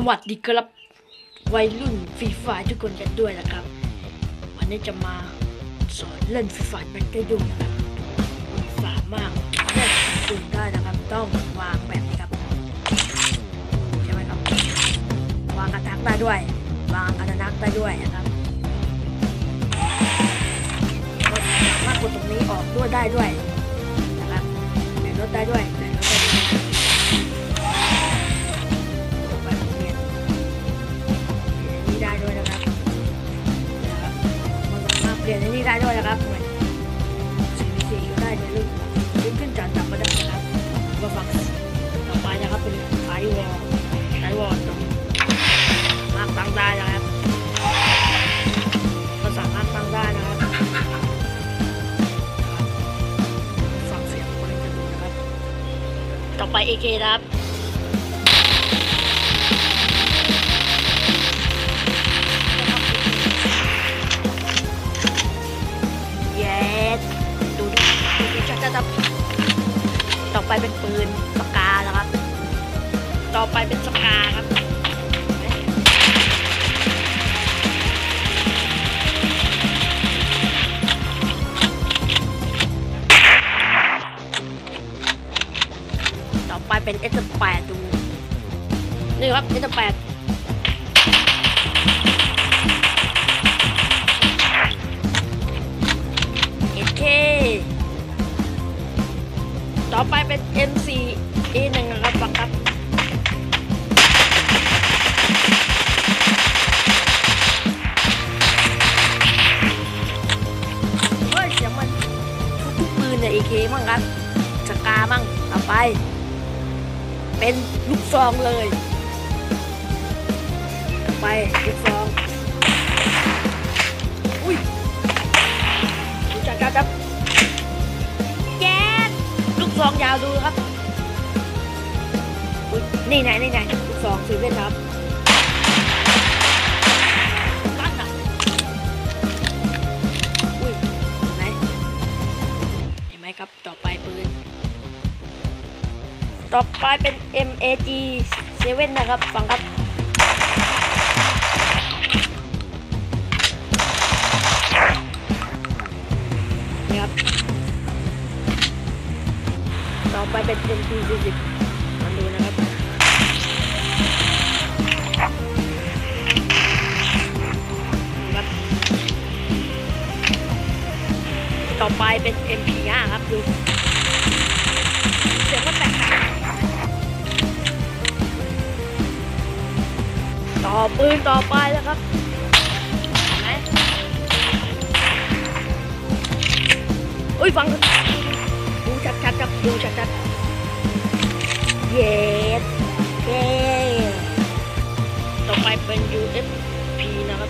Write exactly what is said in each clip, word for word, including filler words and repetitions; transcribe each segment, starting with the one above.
วัสดีครับวัยรุ่นฟรีไฟทุกคนกันด้วยนะครับ วันนี้จะมาสอนเล่นฟรีไฟแบบได้ดูนะครับสามารถเล่นดูได้นะครับต้องวางแบบนี้ครับใช่ไหมครับวางกระทักได้ด้วยวางกระทักได้ด้วยนะครับก็สามารถกดตรงนี้ออกด้วยได้ด้วยนะครับแต่ลดได้ด้วยแต่ลดได้ด้วยได้ด้วยนะครับมันสามารถเปลี่ยนในนี้ได้ด้วยนะครับเหมือนสีสีก็ได้ในรูปขึ้นขึ้นจานจับก็ได้นะครับมาฟังต่อไปนะครับเป็นไฟวอลไฟวอลตรงมากตั้งได้นะครับก็สามารถตั้งได้นะครับฟังเสียงคนจะดูนะครับต่อไป เอ เค นะครับต่อไปเป็นปืนสกาแล้วครับต่อไปเป็นสกาครับต่อไปเป็น เอส แปด ดูนี่ครับ เอส แปดเอส เคต่อไปเป็น เอ็ม โฟร์ อี หนึ่ง นะครับฟังครับเฮ้ยเสียงมันทุกปืนเนี่ย เอ เค มั่งครับสกามั่งต่อไปเป็นลูกซองเลยต่อไปลูกซองอุ้ยดูจัดการครับลูกซองยาวดูครับอุ้ยนี่ไหนนี่ไหนลูกซองซื้อเล่นครับตั้งอ่ะอุ้ยไหนเห็นไหมครับต่อไปปืนต่อไปเป็น เอ็ม เอ จี เซเว่น นะครับฟังครับนี่ครับต่อไปเป็น เอ็ม พี สี่สิบ มาดูนะครับครับต่อไปเป็น เอ็ม พี ห้า ครับดูเสียงก็แตกต่างต่อปืนต่อไปแล้วครับไหนอุ้ยฟังดูชัดๆครับดูชัดๆเย็ดเย้ต่อไปเป็น ยู เอฟ พี นะครับ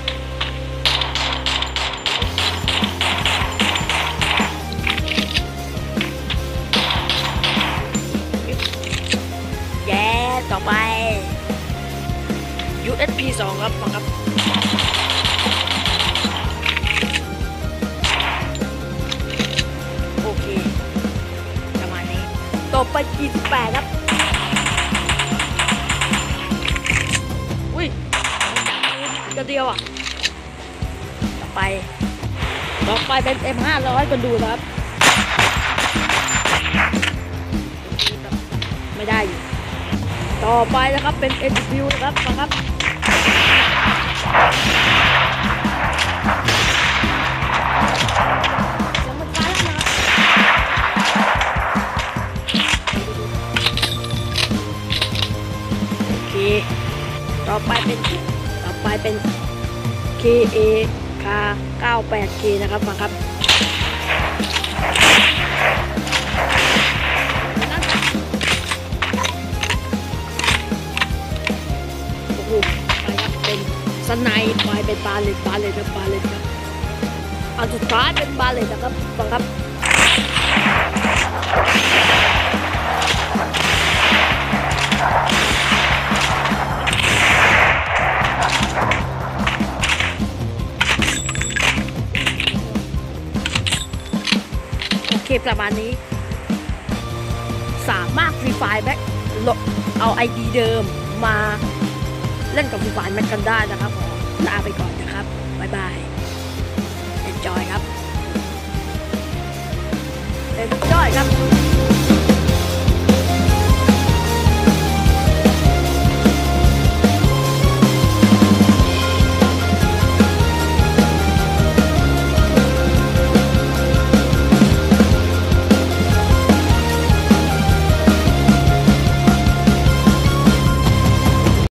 เย้ต่อไป ยู เอส พี สอง ครับฟังครับโอเคประมาณนี้ต่อไป จี สิบแปด ครับอุ้ยกระเดียวอ่ะต่อไปต่อไปเป็น เอ็ม ห้าร้อย กันดูนะครับไม่ได้อยู่ต่อไปนะครับเป็น เอ็น ดับเบิลยู นะครับนะครับต่อไปเป็นต่อไปเป็น เค เอ คา เก้าสิบแปด เค นะครับมาครับโอ้โหไปครับเป็นสไนป์ไปเป็นบาเลตบาเลตครับบาเลตครับอันสุดท้ายเป็นบาเลตนะครับฟังครับประมาณนี้สามารถฟรีไฟล์แบ็คเอา ไอ ดี เดิมมาเล่นกับฟรีไฟแม็กกันได้นะครับขอลาไปก่อนนะ